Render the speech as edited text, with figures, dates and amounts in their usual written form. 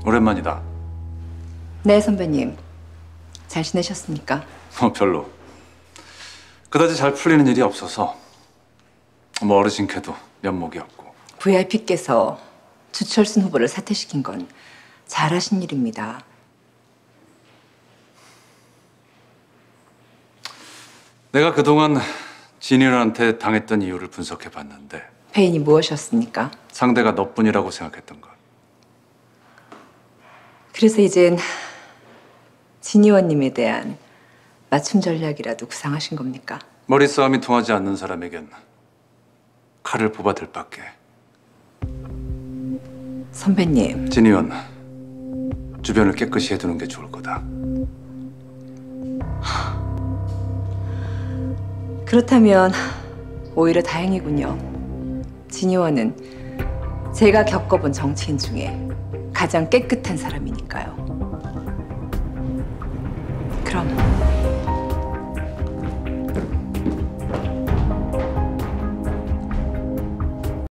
오랜만이다. 네, 선배님. 잘 지내셨습니까? 별로. 그다지 잘 풀리는 일이 없어서 뭐 어르신께도 면목이 없고. VIP께서 주철순 후보를 사퇴시킨 건 잘하신 일입니다. 내가 그동안 진인한테 당했던 이유를 분석해봤는데 패인이 무엇이었습니까? 상대가 너뿐이라고 생각했던 것. 그래서 이젠 진 의원님에 대한 맞춤 전략이라도 구상하신 겁니까? 머리싸움이 통하지 않는 사람에겐 칼을 뽑아들 밖에. 선배님, 진 의원, 주변을 깨끗이 해두는 게 좋을 거다. 그렇다면 오히려 다행이군요. 진 의원은 제가 겪어본 정치인 중에 가장 깨끗한 사람이니까요. 그럼